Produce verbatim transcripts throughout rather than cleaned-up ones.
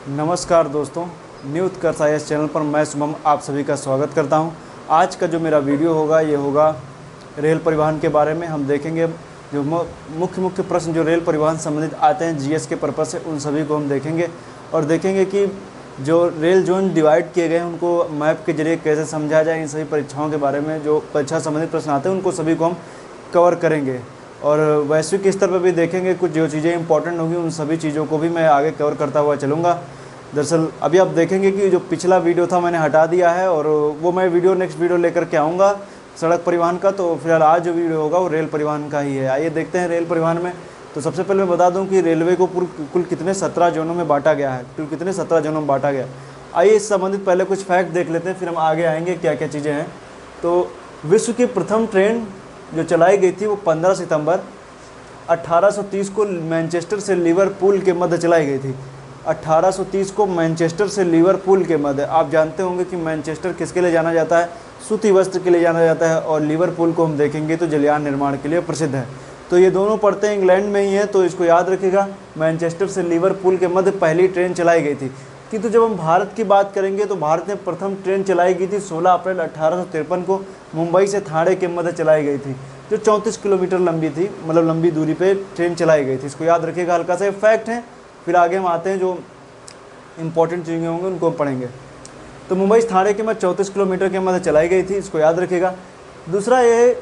नमस्कार दोस्तों, new Utkarsh I A S channel पर मैं शुभम आप सभी का स्वागत करता हूं। आज का जो मेरा वीडियो होगा ये होगा रेल परिवहन के बारे में। हम देखेंगे जो मुख्य मुख्य प्रश्न जो रेल परिवहन संबंधित आते हैं जीएस के पर्पज़ से, उन सभी को हम देखेंगे और देखेंगे कि जो रेल जोन डिवाइड किए गए हैं उनको मैप के जरिए कैसे समझा जाए। इन सभी परीक्षाओं के बारे में जो परीक्षा संबंधित प्रश्न आते हैं उनको सभी को हम कवर करेंगे और वैश्विक स्तर पर भी देखेंगे। कुछ जो चीज़ें इंपॉर्टेंट होंगी उन सभी चीज़ों को भी मैं आगे कवर करता हुआ चलूँगा। दरअसल अभी आप देखेंगे कि जो पिछला वीडियो था मैंने हटा दिया है और वो मैं वीडियो नेक्स्ट वीडियो लेकर के आऊँगा सड़क परिवहन का। तो फिलहाल आज जो वीडियो होगा वो रेल परिवहन का ही है। आइए देखते हैं रेल परिवहन में। तो सबसे पहले मैं बता दूं कि रेलवे को कुल कितने सत्रह जोनों में बांटा गया है, कुल कितने सत्रह जोनों में बांटा गया। आइए इस संबंधित पहले कुछ फैक्ट देख लेते हैं, फिर हम आगे आएंगे क्या क्या चीज़ें हैं। तो विश्व की प्रथम ट्रेन जो चलाई गई थी वो पंद्रह सितंबर अट्ठारह सौ तीस को मैनचेस्टर से लिवरपूल के मध्य चलाई गई थी। अट्ठारह सौ तीस को मैनचेस्टर से लिवरपूल के मध्य। आप जानते होंगे कि मैनचेस्टर किसके लिए जाना जाता है, सूती वस्त्र के लिए जाना जाता है, और लिवरपूल को हम देखेंगे तो जलयान निर्माण के लिए प्रसिद्ध है। तो ये दोनों पड़ते हैं इंग्लैंड में ही है, तो इसको याद रखिएगा। मैनचेस्टर से लिवरपूल के मध्य पहली ट्रेन चलाई गई थी। किंतु जब हम भारत की बात करेंगे तो भारत में प्रथम ट्रेन चलाई गई थी सोलह अप्रैल अट्ठारह सौ तिरपन को मुंबई से थाने के मध्य चलाई गई थी, जो चौंतीस किलोमीटर लंबी थी, मतलब लंबी दूरी पे ट्रेन चलाई गई थी। इसको याद रखिएगा, हल्का सा फैक्ट है। फिर आगे हम आते हैं, जो इंपॉर्टेंट चीज़ें होंगे उनको पढ़ेंगे। तो मुंबई से थाने के मध्य चौंतीस किलोमीटर के मध्य चलाई गई थी, इसको याद रखिएगा। दूसरा ये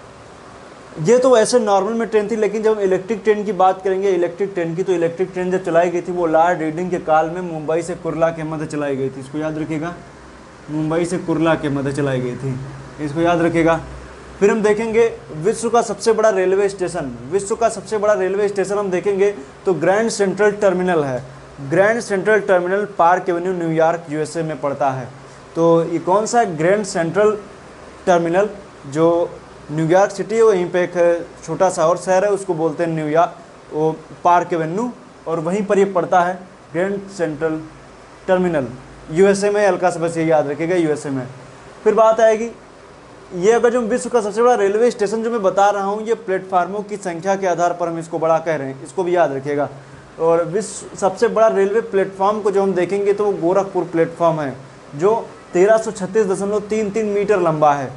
ये तो ऐसे नॉर्मल में ट्रेन थी, लेकिन जब इलेक्ट्रिक ट्रेन की बात करेंगे इलेक्ट्रिक ट्रेन की, तो इलेक्ट्रिक ट्रेन जब चलाई गई थी वो लॉर्ड रीडिंग के काल में मुंबई से कुर्ला के मध्य चलाई गई थी। इसको याद रखिएगा, मुंबई से कुर्ला के मध्य चलाई गई थी, इसको याद रखिएगा। फिर हम देखेंगे विश्व का सबसे बड़ा रेलवे स्टेशन। विश्व का सबसे बड़ा रेलवे स्टेशन हम देखेंगे तो ग्रैंड सेंट्रल टर्मिनल है। Grand central terminal park avenue New York USA में पड़ता है। तो ये कौन सा ग्रैंड सेंट्रल टर्मिनल, जो न्यूयॉर्क सिटी है वहीं पे एक छोटा सा और शहर है उसको बोलते हैं न्यूयॉर्क, वो पार्क एवेन्यू, और वहीं पर ये पड़ता है ग्रैंड सेंट्रल टर्मिनल, यूएसए में। हल्का सा बस ये याद रखिएगा, यूएसए में। फिर बात आएगी, ये अगर जो विश्व का सबसे बड़ा रेलवे स्टेशन जो मैं बता रहा हूँ, ये प्लेटफार्मों की संख्या के आधार पर हम इसको बड़ा कह रहे हैं, इसको भी याद रखिएगा। और विश्व सबसे बड़ा रेलवे प्लेटफॉर्म को जो हम देखेंगे तो वो गोरखपुर प्लेटफॉर्म है, जो तेरह सौ छत्तीस दशमलव तीन तीन मीटर लंबा है।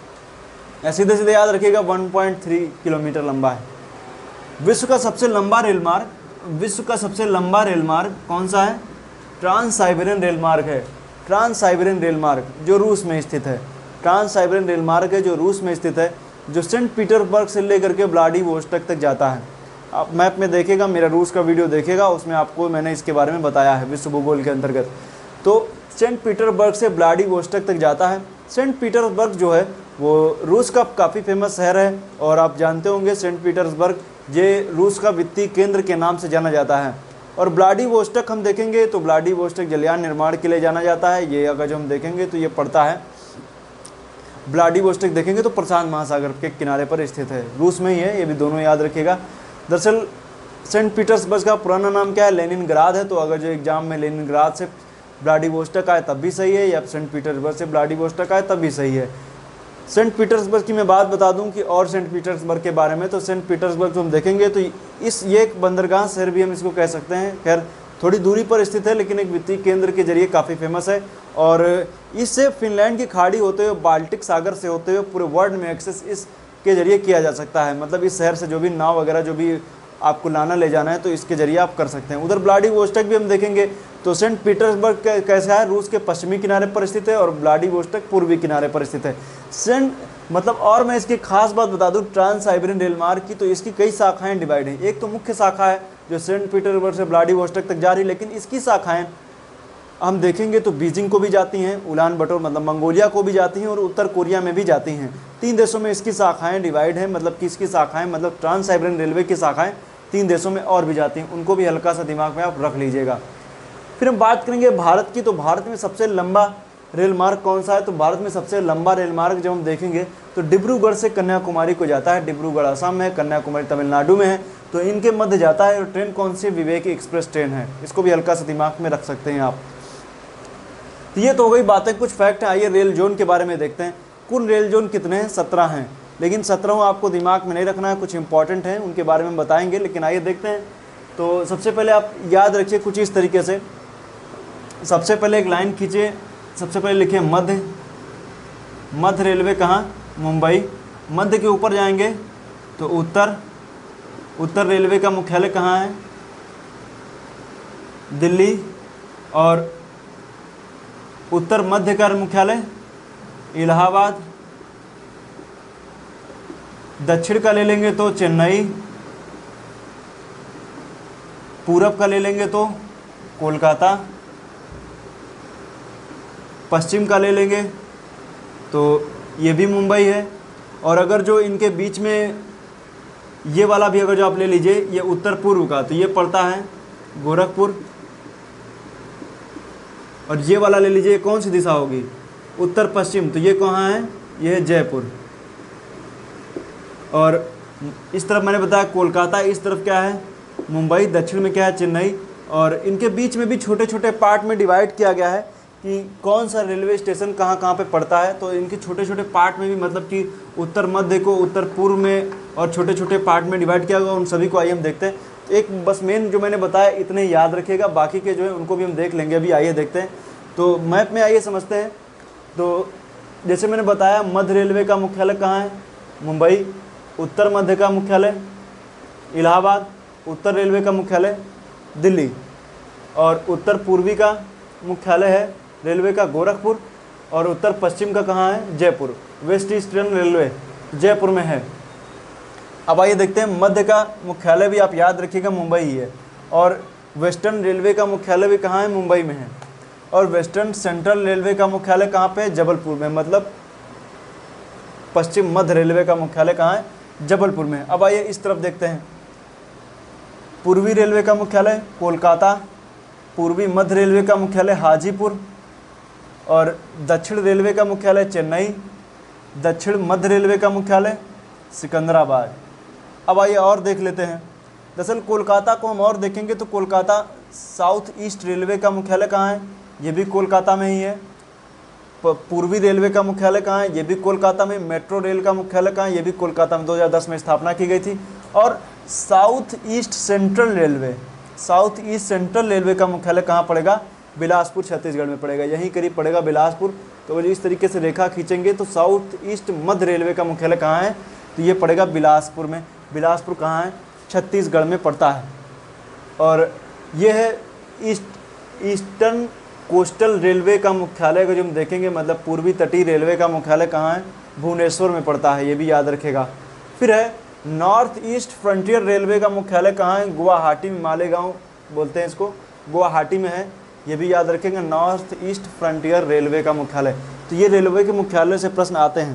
सीधे सीधे याद रखिएगा, वन पॉइंट थ्री किलोमीटर लंबा है। विश्व का सबसे लंबा रेल मार्ग, विश्व का सबसे लंबा रेल मार्ग कौन सा है? ट्रांस साइबेरियन रेल मार्ग है। ट्रांस साइबेरियन रेल मार्ग जो रूस में स्थित है, ट्रांस साइबेरियन रेल मार्ग है जो रूस में स्थित है, जो सेंट पीटर्सबर्ग से लेकर के व्लादिवोस्टोक तक जाता है। आप मैप में देखिएगा, मेरा रूस का वीडियो देखिएगा, उसमें आपको मैंने इसके बारे में बताया है विश्व भूगोल के अंतर्गत। तो सेंट पीटर्सबर्ग से व्लादिवोस्टोक तक जाता है। सेंट पीटर्सबर्ग जो है वो रूस का काफ़ी फेमस शहर है, और आप जानते होंगे सेंट पीटर्सबर्ग ये रूस का वित्तीय केंद्र के नाम से जाना जाता है। और व्लादिवोस्टोक हम देखेंगे तो व्लादिवोस्टोक जलयान निर्माण के लिए जाना जाता है। ये अगर जो हम देखेंगे तो ये पड़ता है, व्लादिवोस्टोक देखेंगे तो प्रशांत महासागर के किनारे पर स्थित है, रूस में ही है। ये भी दोनों याद रखिएगा। दरअसल सेंट पीटर्सबर्ग का पुराना नाम क्या है? लेनिनग्राद है। तो अगर जो एग्जाम में लेनिनग्राद से व्लादिवोस्टोक आए तब भी सही है, या सेंट पीटर्सबर्ग से व्लादिवोस्टोक आए तब भी सही है। सेंट पीटर्सबर्ग की मैं बात बता दूं कि और सेंट पीटर्सबर्ग के बारे में, तो सेंट पीटर्सबर्ग जो हम देखेंगे तो इस ये एक बंदरगाह शहर भी हम इसको कह सकते हैं। खैर थोड़ी दूरी पर स्थित है, लेकिन एक वित्तीय केंद्र के जरिए काफ़ी फेमस है। और इससे फिनलैंड की खाड़ी होते हुए, बाल्टिक सागर से होते हुए पूरे वर्ल्ड में एक्सेस इसके जरिए किया जा सकता है। मतलब इस शहर से जो भी नाव वगैरह जो भी आपको लाना ले जाना है तो इसके जरिए आप कर सकते हैं। उधर व्लादिवोस्टोक भी हम देखेंगे तो सेंट पीटर्सबर्ग कैसा है, रूस के पश्चिमी किनारे पर स्थित है, और व्लादिवोस्टोक पूर्वी किनारे पर स्थित है। सेंट मतलब और मैं इसकी खास बात बता दूं ट्रांस साइबेरियन रेल मार्ग की, तो इसकी कई शाखाएं डिवाइड हैं। एक तो मुख्य शाखा है जो सेंट पीटर्सबर्ग से व्लादिवोस्टोक तक जा रही है, लेकिन इसकी शाखाएं हम देखेंगे तो बीजिंग को भी जाती हैं, उलान बटोर मतलब मंगोलिया को भी जाती हैं, और उत्तर कोरिया में भी जाती हैं। तीन देशों में इसकी शाखाएं डिवाइड हैं, मतलब कि इसकी शाखाएं मतलब ट्रांस साइबेरियन रेलवे की शाखाएं तीन देशों में और भी जाती हैं, उनको भी हल्का सा दिमाग में आप रख लीजिएगा। फिर हम बात करेंगे भारत की, तो भारत में सबसे लंबा रेल मार्ग कौन सा है? तो भारत में सबसे लंबा रेल मार्ग जब हम देखेंगे तो डिब्रूगढ़ से कन्याकुमारी को जाता है। डिब्रूगढ़ असम में है, कन्याकुमारी तमिलनाडु में है, तो इनके मध्य जाता है। और ट्रेन कौन सी? विवेक एक्सप्रेस ट्रेन है। इसको भी हल्का सा दिमाग में रख सकते हैं आप। तो ये तो हो गई बातें, कुछ फैक्ट हैं। आइए रेल जोन के बारे में देखते हैं। कुल रेल जोन कितने हैं? सत्रह हैं, लेकिन सत्रह आपको दिमाग में नहीं रखना है, कुछ इंपॉर्टेंट हैं उनके बारे में बताएंगे। लेकिन आइए देखते हैं। तो सबसे पहले आप याद रखिए कुछ इस तरीके से सबसे पहले एक लाइन खींचे, सबसे पहले लिखे मध्य। मध्य रेलवे कहाँ? मुंबई। मध्य के ऊपर जाएंगे तो उत्तर। उत्तर रेलवे का मुख्यालय कहाँ है? दिल्ली। और उत्तर मध्य का मुख्यालय इलाहाबाद। दक्षिण का ले लेंगे तो चेन्नई। पूरब का ले लेंगे तो कोलकाता। पश्चिम का ले लेंगे तो ये भी मुंबई है। और अगर जो इनके बीच में ये वाला भी अगर जो आप ले लीजिए, ये उत्तर पूर्व का, तो ये पड़ता है गोरखपुर। और ये वाला ले लीजिए, कौन सी दिशा होगी? उत्तर पश्चिम, तो ये कहाँ है? ये है जयपुर। और इस तरफ मैंने बताया कोलकाता, इस तरफ क्या है? मुंबई। दक्षिण में क्या है? चेन्नई। और इनके बीच में भी छोटे छोटे पार्ट में डिवाइड किया गया है कि कौन सा रेलवे स्टेशन कहाँ कहाँ पे पड़ता है। तो इनके छोटे छोटे पार्ट में भी, मतलब कि उत्तर मध्य को उत्तर पूर्व में और छोटे छोटे पार्ट में डिवाइड किया गया, उन सभी को आइए हम देखते हैं। तो एक बस मेन जो मैंने बताया इतने याद रखिएगा, बाकी के जो है उनको भी हम देख लेंगे। अभी आइए देखते हैं। तो मैप में आइए समझते हैं। तो जैसे मैंने बताया, मध्य रेलवे का मुख्यालय कहाँ है? मुंबई। उत्तर मध्य का मुख्यालय इलाहाबाद। उत्तर रेलवे का मुख्यालय दिल्ली। और उत्तर पूर्वी का मुख्यालय है रेलवे का गोरखपुर। और उत्तर पश्चिम का कहाँ है? Jaipur. West eastern railway Jaipur में है। अब आइए देखते हैं, मध्य का मुख्यालय भी आप याद रखिएगा मुंबई ही है। और वेस्टर्न रेलवे का मुख्यालय भी कहाँ है? मुंबई में है। और वेस्टर्न सेंट्रल रेलवे का मुख्यालय कहाँ पे है? जबलपुर में। मतलब पश्चिम मध्य रेलवे का मुख्यालय कहाँ है? जबलपुर में। अब आइए इस तरफ देखते हैं, पूर्वी रेलवे का मुख्यालय कोलकाता। पूर्वी मध्य रेलवे का मुख्यालय हाजीपुर। और दक्षिण रेलवे का मुख्यालय चेन्नई। दक्षिण मध्य रेलवे का मुख्यालय सिकंदराबाद। अब आइए और देख लेते हैं। दरअसल कोलकाता को हम और देखेंगे तो कोलकाता साउथ ईस्ट रेलवे का मुख्यालय कहाँ है? ये भी कोलकाता में ही है। पूर्वी रेलवे का मुख्यालय कहाँ है? ये भी कोलकाता में। मेट्रो रेल का मुख्यालय कहाँ है? ये भी कोलकाता में दो हज़ार दस में स्थापना की गई थी। और south east central railway south east central railway का मुख्यालय कहाँ पड़ेगा? बिलासपुर छत्तीसगढ़ में पड़ेगा। यहीं करीब पड़ेगा बिलासपुर। तो इस तरीके से रेखा खींचेंगे तो साउथ ईस्ट मध्य रेलवे का मुख्यालय कहाँ है? तो ये पड़ेगा बिलासपुर में। बिलासपुर कहाँ है? छत्तीसगढ़ में पड़ता है। और ये है ईस्ट ईस्टर्न कोस्टल रेलवे का मुख्यालय को जो हम देखेंगे, मतलब पूर्वी तटीय रेलवे का मुख्यालय कहाँ है? भुवनेश्वर में पड़ता है। ये भी याद रखेगा। फिर है नॉर्थ ईस्ट फ्रंटियर रेलवे का मुख्यालय कहाँ है? गुवाहाटी में। मालेगांव बोलते हैं इसको, गुवाहाटी में है। ये भी याद रखेंगे, नॉर्थ ईस्ट फ्रंटियर रेलवे का मुख्यालय। तो ये रेलवे के मुख्यालय से प्रश्न आते हैं।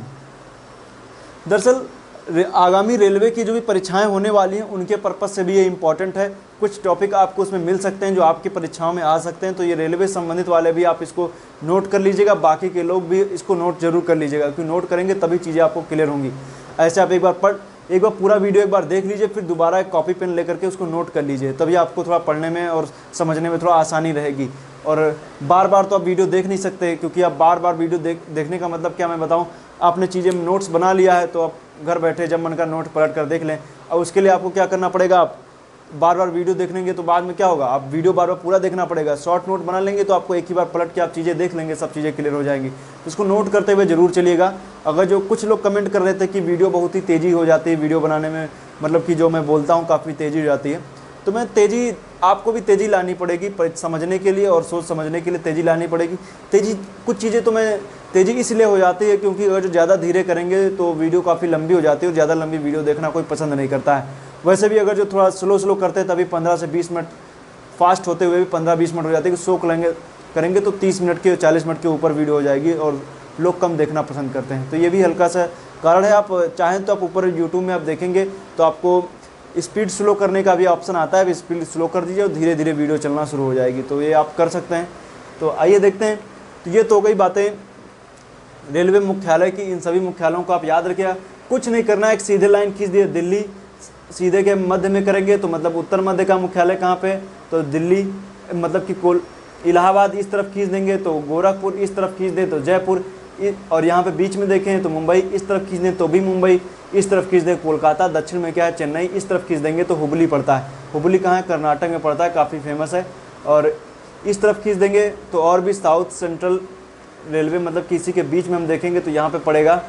दरअसल रे, आगामी रेलवे की जो भी परीक्षाएं होने वाली हैं उनके पर्पज़ से भी ये इंपॉर्टेंट है। कुछ टॉपिक आपको उसमें मिल सकते हैं जो आपकी परीक्षाओं में आ सकते हैं। तो ये रेलवे संबंधित वाले भी आप इसको नोट कर लीजिएगा, बाकी के लोग भी इसको नोट जरूर कर लीजिएगा, क्योंकि नोट करेंगे तभी चीज़ें आपको क्लियर होंगी। ऐसे आप एक बार पढ़ एक बार पूरा वीडियो एक बार देख लीजिए, फिर दोबारा एक कॉपी पेन लेकर के उसको नोट कर लीजिए, तभी आपको थोड़ा पढ़ने में और समझने में थोड़ा आसानी रहेगी। और बार बार तो आप वीडियो देख नहीं सकते, क्योंकि आप बार बार वीडियो देख देखने का मतलब क्या मैं बताऊं, आपने चीज़ें नोट्स बना लिया है तो आप घर बैठे जब मन का नोट पलट कर देख लें। और उसके लिए आपको क्या करना पड़ेगा, आप बार बार वीडियो देखेंगे तो बाद में क्या होगा, आप वीडियो बार बार पूरा देखना पड़ेगा। शॉर्ट नोट बना लेंगे तो आपको एक ही बार पलट के आप चीज़ें देख लेंगे, सब चीज़ें क्लियर हो जाएंगी। तो इसको नोट करते हुए जरूर चलिएगा। अगर जो कुछ लोग कमेंट कर रहे थे कि वीडियो बहुत ही तेज़ी हो जाती है वीडियो बनाने में, मतलब कि जो मैं बोलता हूँ काफ़ी तेज़ी हो जाती है, तो मैं तेज़ी आपको भी तेज़ी लानी पड़ेगी समझने के लिए और सोच समझने के लिए तेज़ी लानी पड़ेगी। तेज़ी कुछ चीज़ें तो मैं तेज़ी इसलिए हो जाती है क्योंकि अगर जो ज़्यादा धीरे करेंगे तो वीडियो काफ़ी लंबी हो जाती है और ज़्यादा लंबी वीडियो देखना कोई पसंद नहीं करता है। वैसे भी अगर जो थोड़ा स्लो स्लो करते हैं तभी पंद्रह से बीस मिनट, फास्ट होते हुए भी पंद्रह बीस मिनट हो जाते हैं। स्लो करेंगे करेंगे तो तीस मिनट के चालीस मिनट के ऊपर वीडियो हो जाएगी और लोग कम देखना पसंद करते हैं। तो ये भी हल्का सा कारण है। आप चाहें तो आप ऊपर यूट्यूब में आप देखेंगे तो आपको स्पीड स्लो करने का भी ऑप्शन आता है, स्पीड स्लो कर दीजिए और धीरे धीरे वीडियो चलना शुरू हो जाएगी। तो ये आप कर सकते हैं। तो आइए देखते हैं। तो ये तो हो गई बातें रेलवे मुख्यालय की। इन सभी मुख्यालयों को आप याद रखिएगा, कुछ नहीं करना है, एक सीधे लाइन खींच दिए दिल्ली, सीधे के मध्य में करेंगे तो मतलब उत्तर मध्य का मुख्यालय कहाँ पे, तो दिल्ली, मतलब कि कोल इलाहाबाद इस तरफ खींच देंगे तो गोरखपुर, इस तरफ खींच दें तो जयपुर, और यहाँ पे बीच में देखें तो मुंबई, इस तरफ खींच दें तो भी मुंबई, इस तरफ खींच दें कोलकाता, दक्षिण में क्या है चेन्नई, इस तरफ खींच देंगे तो हुबली पड़ता है। हुबली कहाँ है, कर्नाटक में पड़ता है, काफ़ी फेमस है। और इस तरफ खींच देंगे तो और भी साउथ सेंट्रल रेलवे मतलब कि इसी के बीच में हम देखेंगे तो यहाँ पे पड़ेगा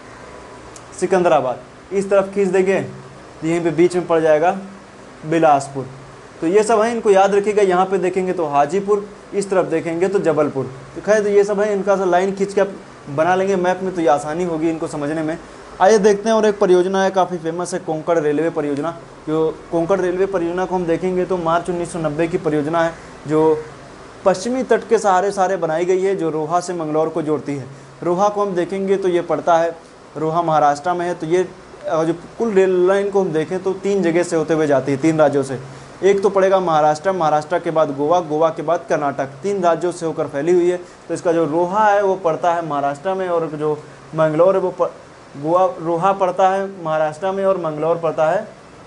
सिकंदराबाद। इस तरफ खींच देंगे तो यहीं पे बीच में पड़ जाएगा बिलासपुर। तो ये सब है, इनको याद रखिएगा। यहाँ पे देखेंगे तो हाजीपुर, इस तरफ देखेंगे तो जबलपुर। तो खैर तो ये सब है, इनका सा लाइन खींच के आप बना लेंगे मैप में तो ये आसानी होगी इनको समझने में। आइए देखते हैं। और एक परियोजना है काफ़ी फेमस है, कोंकण रेलवे परियोजना। जो कोंकण रेलवे परियोजना को हम देखेंगे तो मार्च उन्नीस सौ नब्बे की परियोजना है, जो पश्चिमी तट के सहारे सहारे बनाई गई है, जो रोहा से मंगलौर को जोड़ती है। रोहा को हम देखेंगे तो ये पड़ता है, रोहा महाराष्ट्र में है। तो ये जो कुल रेल लाइन को हम देखें तो तीन जगह से होते हुए जाती है, तीन राज्यों से। एक तो पड़ेगा महाराष्ट्र, महाराष्ट्र के बाद गोवा, गोवा के बाद कर्नाटक, तीन राज्यों से होकर फैली हुई है। तो इसका जो रोहा है वो पड़ता है महाराष्ट्र में, और जो मंगलौर है वो गोवा, रोहा पड़ता है महाराष्ट्र में और मंगलौर पड़ता है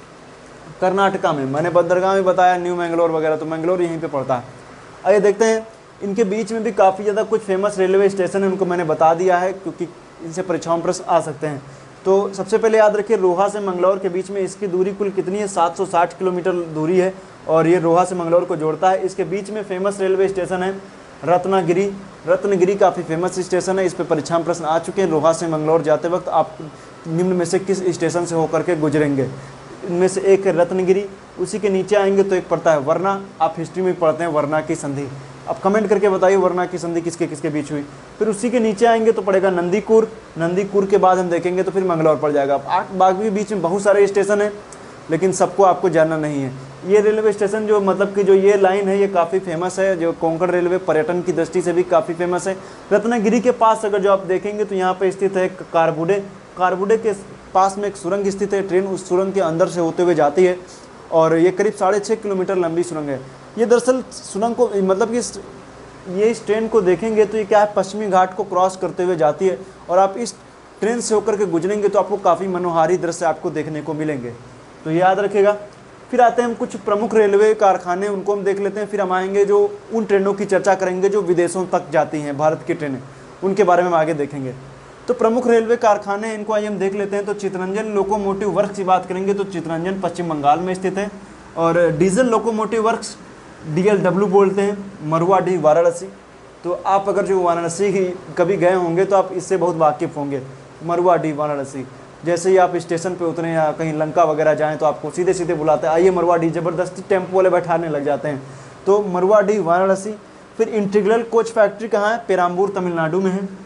कर्नाटका में। मैंने बंदरगाह में बताया न्यू मंगलौर वगैरह, तो मंगलौर यहीं पे पड़ता है। आइए देखते हैं। इनके बीच में भी काफ़ी ज़्यादा कुछ फेमस रेलवे स्टेशन है, उनको मैंने बता दिया है क्योंकि इनसे परीक्षाओं में प्रश्न आ सकते हैं। तो सबसे पहले याद रखिए, रोहा से मंगलौर के बीच में इसकी दूरी कुल कितनी है, सात सौ साठ किलोमीटर दूरी है, और ये रोहा से मंगलौर को जोड़ता है। इसके बीच में फेमस रेलवे स्टेशन है रत्नागिरी। रत्नागिरी काफ़ी फेमस स्टेशन है, इस पर परीक्षा में प्रश्न आ चुके हैं। रोहा से मंगलौर जाते वक्त आप निम्न में से किस स्टेशन से होकर के गुजरेंगे? इनमें से एक है रत्नागिरी, उसी के नीचे आएंगे तो एक पड़ता है वरना। आप हिस्ट्री में पढ़ते हैं वरना की संधि, आप कमेंट करके बताइए वरना की संधि किसके किसके बीच हुई। फिर उसी के नीचे आएंगे तो पड़ेगा नंदीकुर, नंदीकुर के बाद हम देखेंगे तो फिर मंगलौर पड़ जाएगा। आठ बाग के बीच में बहुत सारे स्टेशन हैं, लेकिन सबको आपको जानना नहीं है। ये रेलवे स्टेशन जो मतलब कि जो ये लाइन है ये काफ़ी फेमस है, जो कोंकण रेलवे पर्यटन की दृष्टि से भी काफ़ी फेमस है। रत्नागिरी के पास अगर जो आप देखेंगे तो यहाँ पे स्थित है कारबुडे। कारबुडे के पास में एक सुरंग स्थित है, ट्रेन उस सुरंग के अंदर से होते हुए जाती है, और ये करीब साढ़े छः किलोमीटर लंबी सुरंग है। ये दरअसल सुरंग को मतलब कि ये इस ट्रेन को देखेंगे तो ये क्या है, पश्चिमी घाट को क्रॉस करते हुए जाती है, और आप इस ट्रेन से होकर के गुजरेंगे तो आपको काफ़ी मनोहारी दृश्य आपको देखने को मिलेंगे, तो याद रखिएगा। फिर आते हैं हम कुछ प्रमुख रेलवे कारखाने, उनको हम देख लेते हैं। फिर हम आएंगे जो उन ट्रेनों की चर्चा करेंगे जो विदेशों तक जाती हैं, भारत की ट्रेनें, उनके बारे में हम आगे देखेंगे। तो प्रमुख रेलवे कारखाने इनको आइए हम देख लेते हैं। तो चितरंजन लोकोमोटिव वर्क्स की बात करेंगे तो चितरंजन पश्चिम बंगाल में स्थित है, और diesel locomotive works D L W बोलते हैं, मरुआडीह वाराणसी। तो आप अगर जो वाराणसी कभी गए होंगे तो आप इससे बहुत वाकिफ़ होंगे, मरुआडीह वाराणसी। जैसे ही आप स्टेशन पे उतरे या कहीं लंका वगैरह जाएं तो आपको सीधे सीधे बुलाते हैं, आइए मरुआडीह, ज़बरदस्ती टेम्पो वाले बैठाने लग जाते हैं। तो मरुआडीह वाराणसी। फिर इंटीग्रल कोच फैक्ट्री कहाँ है? पेराम्बूर तमिलनाडु में है,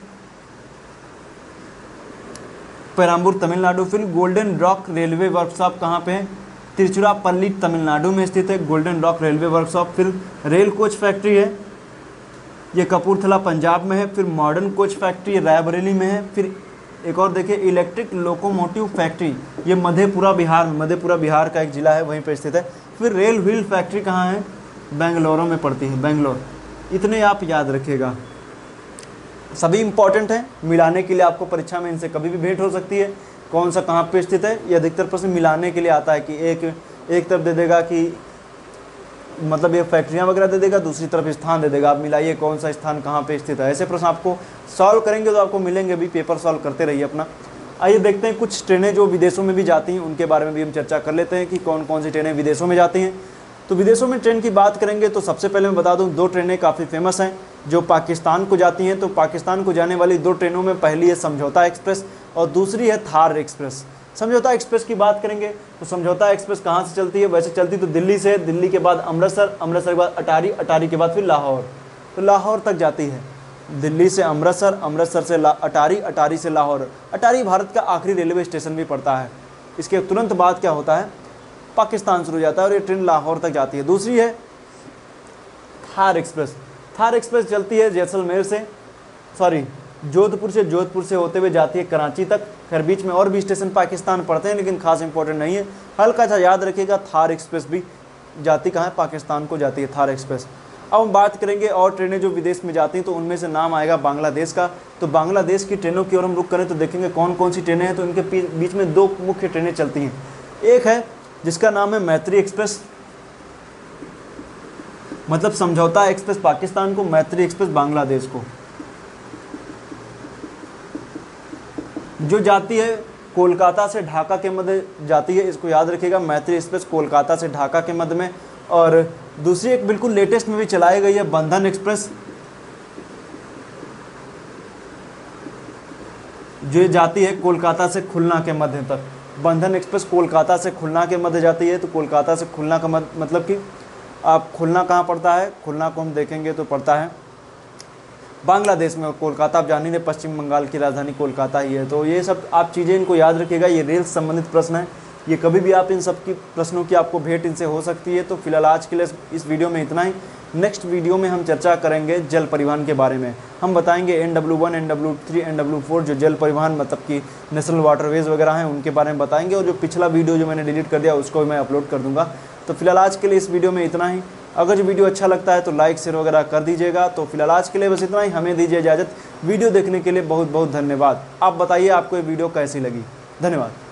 पेराम्बूर तमिलनाडु। फिर गोल्डन रॉक रेलवे वर्कशॉप कहाँ पे है? तिरुचिरापल्ली तमिलनाडु में स्थित है गोल्डन रॉक रेलवे वर्कशॉप। फिर रेल कोच फैक्ट्री है, ये कपूरथला पंजाब में है। फिर मॉडर्न कोच फैक्ट्री रायबरेली में है। फिर एक और देखिए इलेक्ट्रिक लोकोमोटिव फैक्ट्री, ये मधेपुरा बिहार में, मधेपुरा बिहार का एक ज़िला है, वहीं पर स्थित है। फिर रेल व्हील फैक्ट्री कहाँ है? बेंगलोर में पड़ती है, बेंगलोर। इतने आप याद रखिएगा, सभी इंपॉर्टेंट हैं, मिलाने के लिए आपको परीक्षा में इनसे कभी भी भेंट हो सकती है। कौन सा कहाँ पे स्थित है, ये अधिकतर प्रश्न मिलाने के लिए आता है कि एक एक तरफ दे देगा कि मतलब ये फैक्ट्रियाँ वगैरह दे देगा, दूसरी तरफ स्थान दे देगा, आप मिलाइए कौन सा स्थान कहाँ पे स्थित है। ऐसे प्रश्न आपको सॉल्व करेंगे तो आपको मिलेंगे भी, पेपर सॉल्व करते रहिए अपना। आइए देखते हैं कुछ ट्रेनें जो विदेशों में भी जाती हैं, उनके बारे में भी हम चर्चा कर लेते हैं कि कौन कौन सी ट्रेनें विदेशों में जाती हैं। तो विदेशों में ट्रेन की बात करेंगे तो सबसे पहले मैं बता दूं, दो ट्रेनें काफ़ी फेमस हैं जो पाकिस्तान को जाती हैं। तो पाकिस्तान को जाने वाली दो ट्रेनों में पहली है समझौता एक्सप्रेस और दूसरी है थार एक्सप्रेस। समझौता एक्सप्रेस की बात करेंगे तो समझौता एक्सप्रेस कहाँ से चलती है? वैसे चलती तो दिल्ली से, दिल्ली के बाद अमृतसर, अमृतसर के बाद अटारी, अटारी के बाद फिर लाहौर, तो लाहौर तक जाती है। दिल्ली से अमृतसर, अमृतसर से अटारी, अटारी से लाहौर। अटारी भारत का आखिरी रेलवे स्टेशन भी पड़ता है। इसके तुरंत बाद क्या होता है? पाकिस्तान शुरू हो जाता है और ये ट्रेन लाहौर तक जाती है। दूसरी है थार एक्सप्रेस। थार एक्सप्रेस चलती है जैसलमेर से, सॉरी जोधपुर से, जोधपुर से होते हुए जाती है कराची तक। खैर बीच में और भी स्टेशन पाकिस्तान पड़ते हैं लेकिन खास इंपॉर्टेंट नहीं है, हल्का सा याद रखिएगा। थार एक्सप्रेस भी जाती कहाँ है? पाकिस्तान को जाती है थार एक्सप्रेस। अब हम बात करेंगे और ट्रेनें जो विदेश में जाती हैं, तो उनमें से नाम आएगा बांग्लादेश का। तो बांग्लादेश की ट्रेनों की ओर हम रुक करें तो देखेंगे कौन कौन सी ट्रेनें हैं। तो इनके बीच में दो मुख्य ट्रेनें चलती हैं। एक है जिसका नाम है मैत्री एक्सप्रेस, मतलब समझौता एक्सप्रेस पाकिस्तान को, मैत्री एक्सप्रेस बांग्लादेश को, जो जाती है कोलकाता से ढाका के मध्य जाती है। इसको याद रखिएगा, मैत्री एक्सप्रेस कोलकाता से ढाका के मध्य में, और दूसरी एक बिल्कुल लेटेस्ट में भी चलाई गई है बंधन एक्सप्रेस, जो जाती है कोलकाता से खुलना के मध्य तक। बंधन एक्सप्रेस कोलकाता से खुलना के मध्य जाती है। तो कोलकाता से खुलना का मतलब कि आप खुलना कहाँ पड़ता है, खुलना को हम देखेंगे तो पड़ता है बांग्लादेश में। कोलकाता आप जान ही, पश्चिम बंगाल की राजधानी कोलकाता ही है। तो ये सब आप चीज़ें इनको याद रखिएगा। ये रेल से संबंधित प्रश्न है, ये कभी भी आप इन सब की प्रश्नों की आपको भेंट इनसे हो सकती है। तो फिलहाल आज के लिए इस वीडियो में इतना ही। नेक्स्ट वीडियो में हम चर्चा करेंगे जल परिवहन के बारे में। हम बताएंगे N W one, N W three, N W four जो जल परिवहन मतलब कि नेशनल वाटरवेज वगैरह हैं उनके बारे में बताएंगे। और जो पिछला वीडियो जो मैंने डिलीट कर दिया उसको भी मैं अपलोड कर दूंगा। तो फिलहाल आज के लिए इस वीडियो में इतना ही। अगर जो वीडियो अच्छा लगता है तो लाइक शेयर वगैरह कर दीजिएगा। तो फिलहाल आज के लिए बस इतना ही। हमें दीजिए इजाज़त। वीडियो देखने के लिए बहुत बहुत धन्यवाद। आप बताइए आपको ये वीडियो कैसी लगी। धन्यवाद।